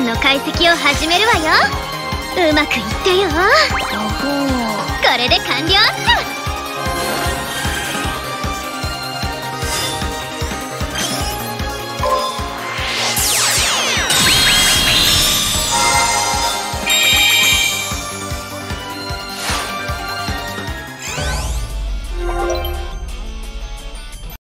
ンの解析を始めるわよ。うまくいってよ。これで完了っと。